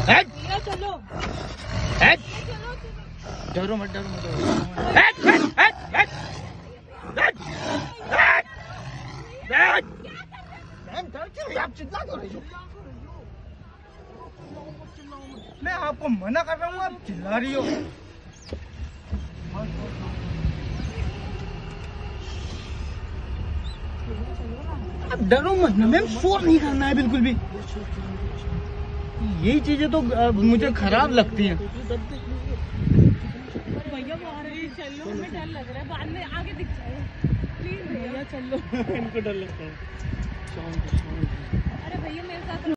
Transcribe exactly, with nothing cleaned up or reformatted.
भैया चलो, डरो मत, डरो मत, आप चिल्ला क्यों रही हो? मैं आपको मना कर रहा हूँ, आप चिल्ला रही हो। आप डरो मत ना मैम, शोर नहीं करना है बिल्कुल भी। यही चीजें तो मुझे खराब लगती हैं। भैया चलो, हमें डर लग रहा है, बाद में आगे दिख जाएगा। प्लीज भैया चलो। इनको डर लगता है। अरे भैया मेरे साथ